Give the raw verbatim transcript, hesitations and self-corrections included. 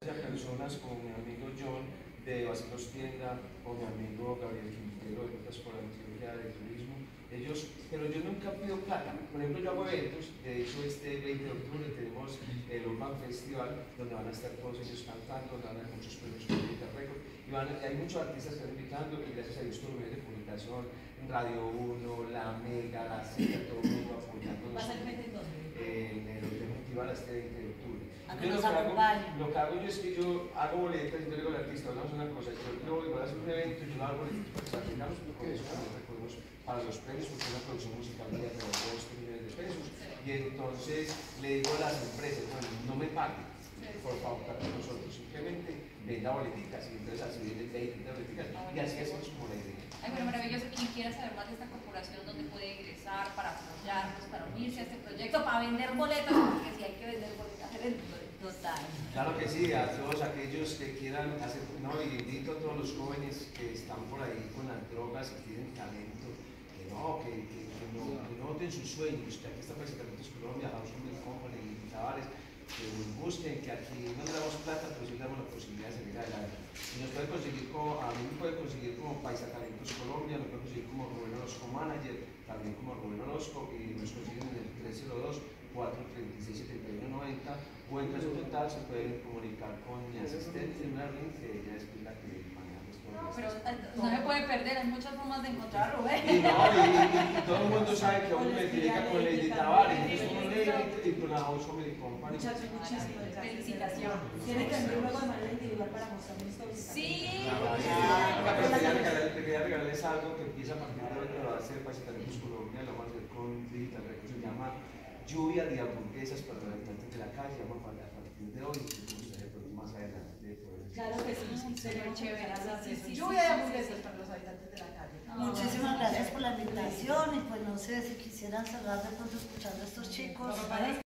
Personas como mi amigo John de Vacilos Tienda o mi amigo Gabriel Quintero de Rutas por Antioquia de Turismo, ellos, pero yo nunca pido plata. Por ejemplo, yo hago eventos, de hecho este veinte de octubre tenemos el Urban Festival donde van a estar todos ellos cantando, van a haber muchos premios con Digital Record y, van, y hay muchos artistas que están invitando y gracias a Dios todos los medios de comunicación, Radio uno, La Mega, La Z, todo el mundo apoyando. ¿Va a ser veinte dónde? En el Hotel Festival este veinte de octubre. A que Entonces, nos lo, que hago, acompañen. lo que hago yo es que yo hago boletas y yo le digo al artista, vamos a hacer una cosa, yo luego voy a hacer un evento y yo hago boletas para que se aplicamos porque con eso también recogemos para los premios, porque es una producción musical de alrededor de millones de pesos. Y entonces le digo a las empresas, bueno, no me paguen por favor con nosotros, simplemente venda boleticas y entonces así de veinte boleticas y así hacemos como la idea. Ay, bueno, maravilloso. Quien quiera saber más de esta corporación, dónde puede ingresar para apoyarnos, para unirse a este proyecto, para vender boletas, porque si hay que vender boletas, Total. Claro que sí, a todos aquellos que quieran hacer, no, y invito a todos los jóvenes que están por ahí con las drogas y tienen talento, que no, que, que, que no, que no voten sus sueños, que aquí está Presentamientos Colombia, House of Company y Tavares, que busquen, que aquí no le damos plata, pero sí le damos la posibilidad de salir adelante. Y nos puede conseguir como, a mí me puede conseguir como Paisa Talentos Colombia, me puede conseguir como Rubén Orozco Manager, también como Rubén Orozco, y nos consiguen en el tres cero dos, cuatro tres seis, siete uno nueve cero, o en caso tal se pueden comunicar con mi asistente Merlin, que ella es la que maneja esto. no, pero no se puede perder, hay muchas formas de encontrar a Rubén. Y, no, y, y, y todo el mundo sabe que uno me identifica con Lady Tavares, entonces uno lee y con la House of Company. Muchachos, muchísimas gracias. Felicitaciones. Tiene que venir luego de manera individual para mostrarnos todo. Sí. Pero quería regalar- quería regalarles algo que empieza a partir de hoy, que va a ser Paisa Talentos Colombia, lo vamos a hacer con Digital Records, se llama Lluvia de hamburguesas para los habitantes de la calle, vamos a partir de hoy, y me gustaría pues, más adelante poder. Claro que sí, sí, sería chévere. Sí, sí, sí, Lluvia de sí, hamburguesas sí. para los habitantes de la calle. Muchísimas gracias por la invitación y pues no sé si quisieran cerrar de pronto escuchando a estos chicos.